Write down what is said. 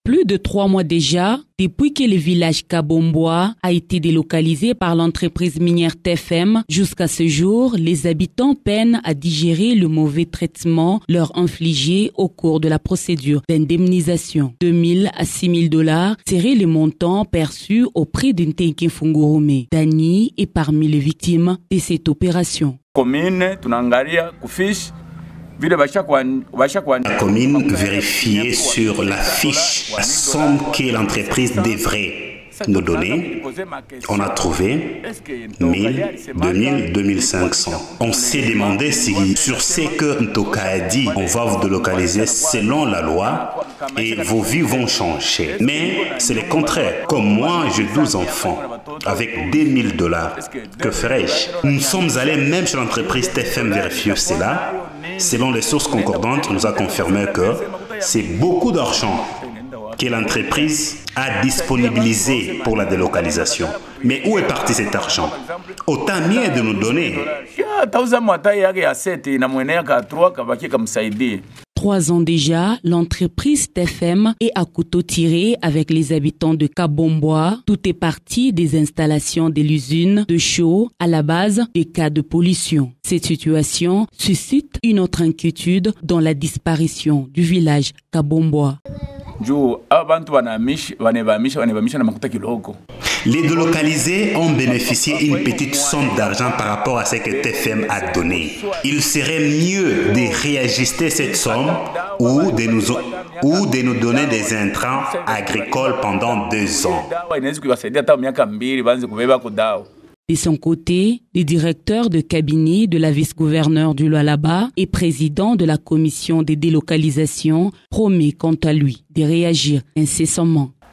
Plus de 3 mois déjà, depuis que le village Kabomboa a été délocalisé par l'entreprise minière TFM, jusqu'à ce jour, les habitants peinent à digérer le mauvais traitement leur infligé au cours de la procédure d'indemnisation. 2 000 à 6 000 $ seraient les montants perçus auprès d'une Tenke Fungurume. Dani est parmi les victimes de cette opération. La commune vérifiait sur la fiche la somme que l'entreprise devrait nous donner. On a trouvé 1000, 2000, 2500. On s'est demandé si sur ce que Ntoka a dit, on va vous délocaliser selon la loi et vos vies vont changer. Mais c'est le contraire. Comme moi, j'ai 12 enfants avec 2 000 $. Que ferais-je? Nous sommes allés même chez l'entreprise TFM vérifier cela. Selon les sources concordantes, on nous a confirmé que c'est beaucoup d'argent que l'entreprise a disponibilisé pour la délocalisation. Mais où est parti cet argent? Autant mieux de nous donner. 3 ans déjà, l'entreprise TFM est à couteau tiré avec les habitants de Kabomboa. Tout est parti des installations de l'usine de chaux à la base des cas de pollution. Cette situation suscite une autre inquiétude dans la disparition du village Kabomboa. Les délocalisés ont bénéficié d'une petite somme d'argent par rapport à ce que TFM a donné. Il serait mieux de réajuster cette somme ou de nous donner des intrants agricoles pendant 2 ans. De son côté, le directeur de cabinet de la vice-gouverneure du Lualaba et président de la commission des délocalisations promet quant à lui de réagir incessamment.